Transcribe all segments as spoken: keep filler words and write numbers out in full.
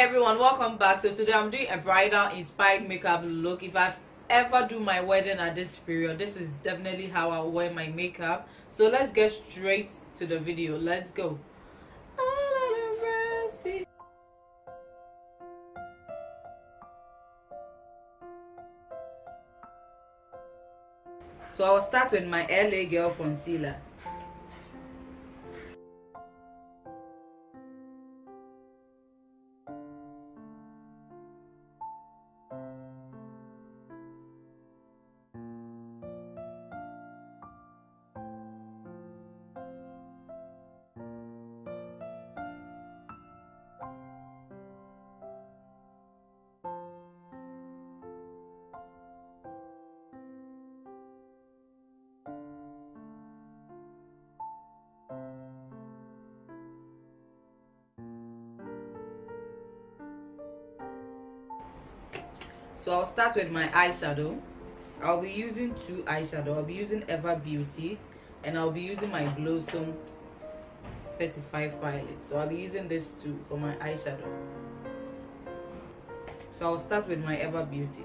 Everyone, welcome back. So today I'm doing a bridal inspired makeup look. If I've ever do my wedding at this period, this is definitely how I wear my makeup. So let's get straight to the video. Let's go. So I'll start with my L A Girl concealer. So I'll start with my eyeshadow. I'll be using two eyeshadow. I'll be using Ever Beauty and I'll be using my Blossom thirty-five Violet. So I'll be using this two for my eyeshadow. So I'll start with my Ever Beauty.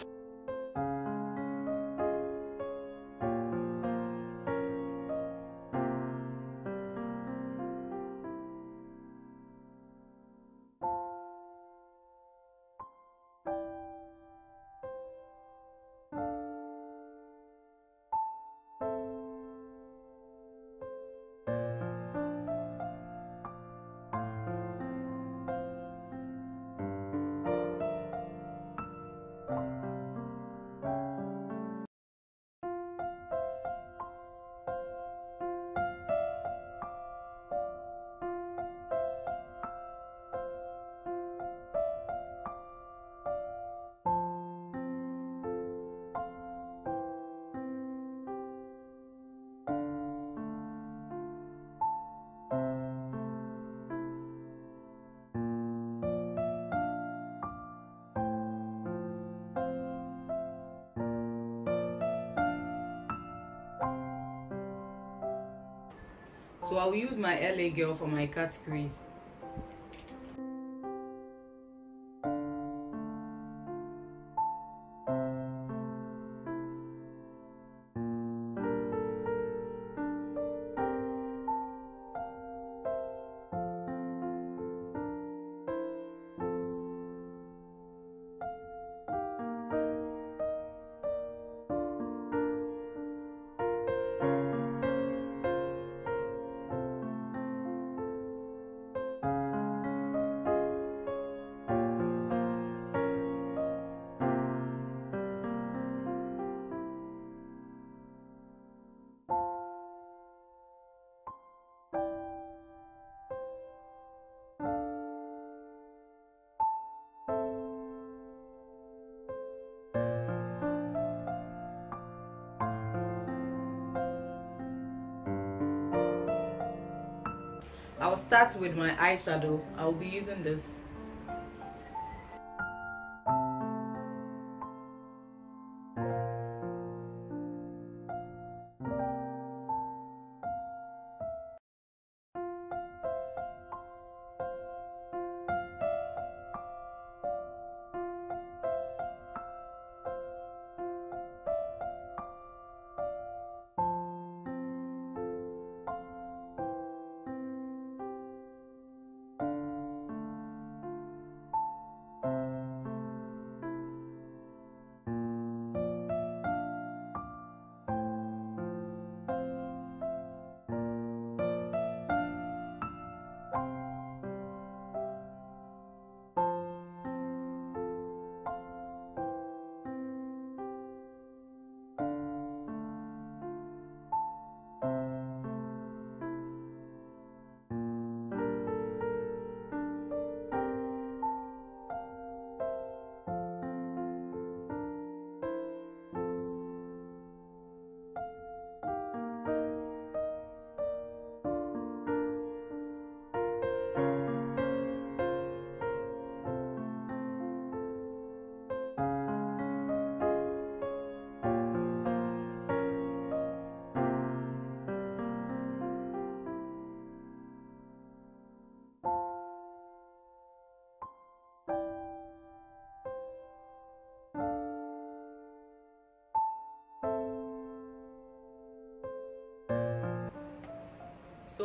So I'll use my L A Girl for my cut crease. I'll start with my eyeshadow. I'll be using this.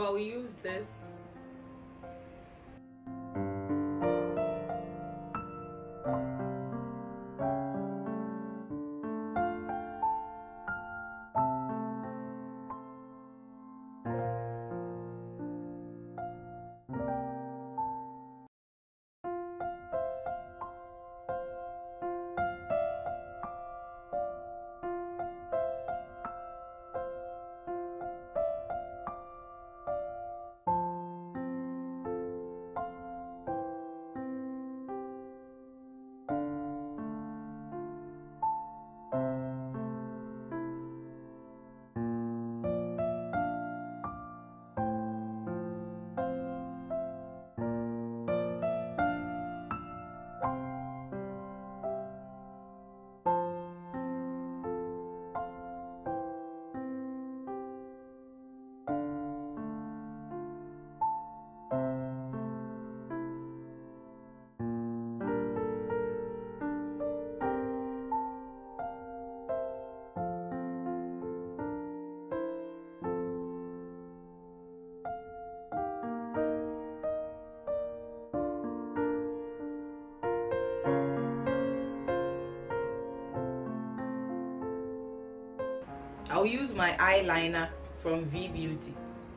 I'll use this. I'll use my eyeliner from V Beauty.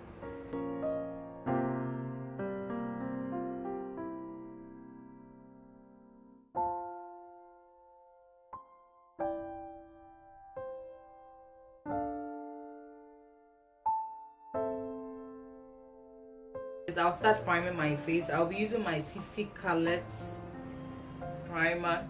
I'll start priming my face. I'll be using my City Colors primer.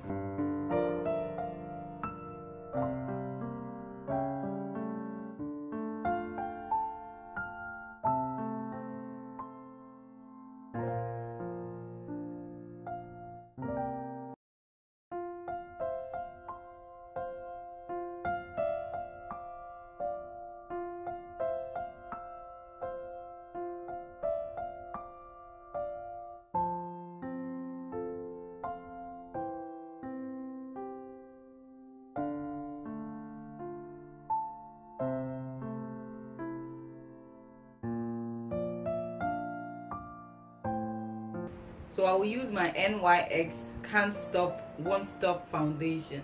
So I will use my N Y X Can't Stop Won't Stop foundation.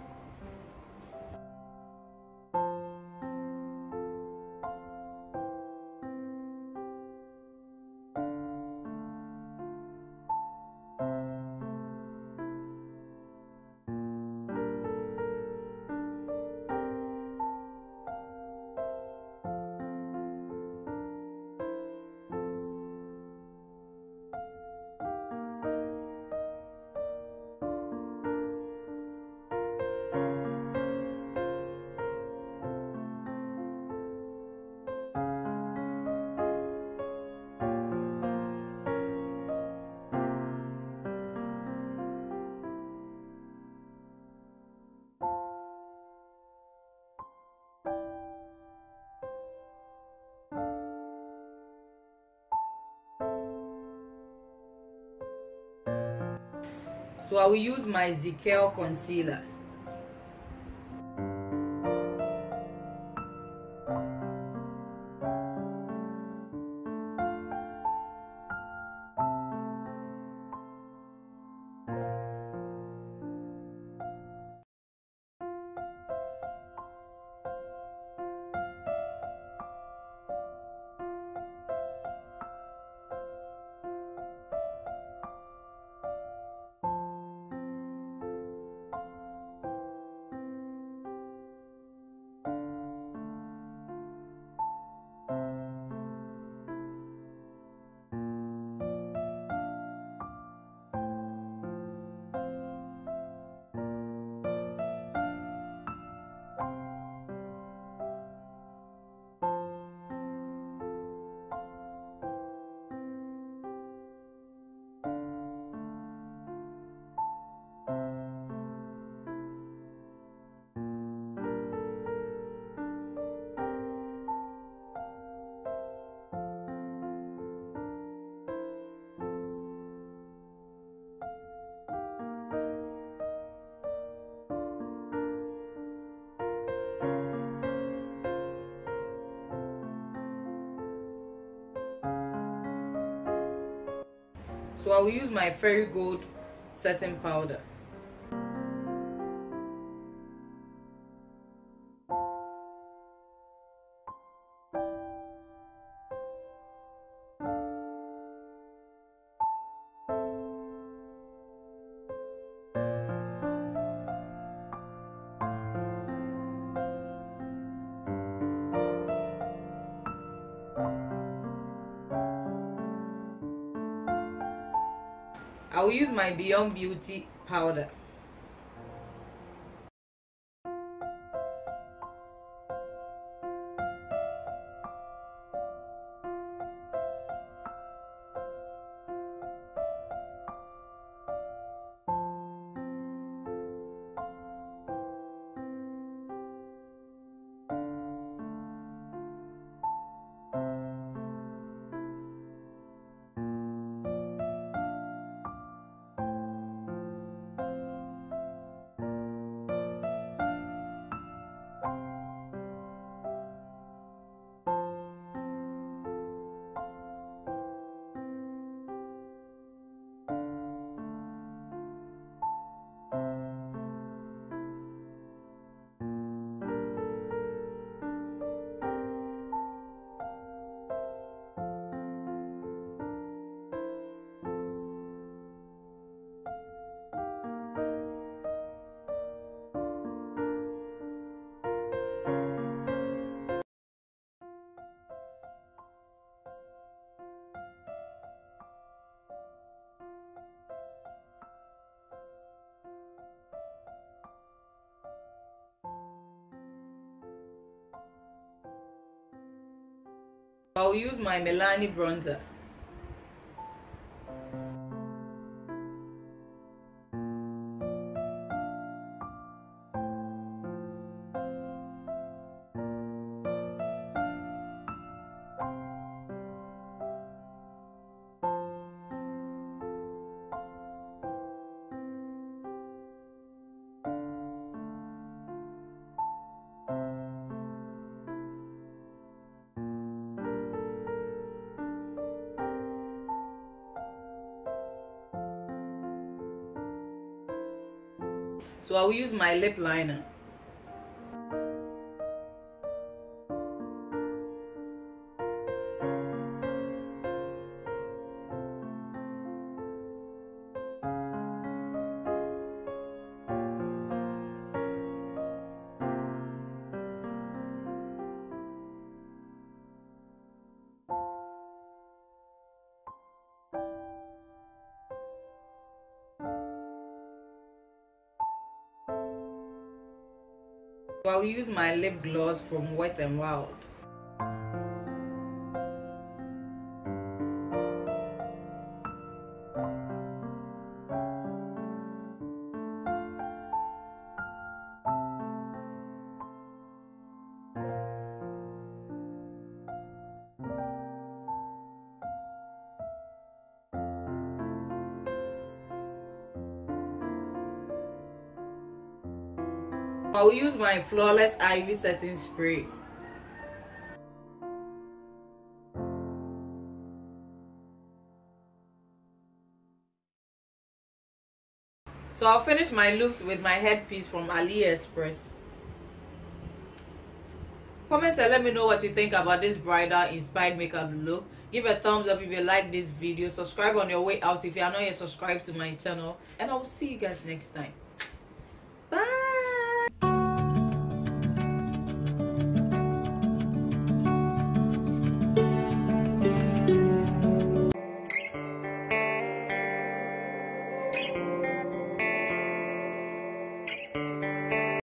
So I will use my Zickel concealer. So I will use my Fairy Gold setting powder. I will use my Beyond Beauty powder. I'll use my Milani bronzer. So I'll use my lip liner. So I'll use my lip gloss from Wet n Wild. I will use my Flawless Ivy setting spray. So I'll finish my looks with my headpiece from AliExpress. Comment and let me know what you think about this bridal inspired makeup look. Give a thumbs up if you like this video. Subscribe on your way out if you are not yet subscribed to my channel. And I will see you guys next time. Bye.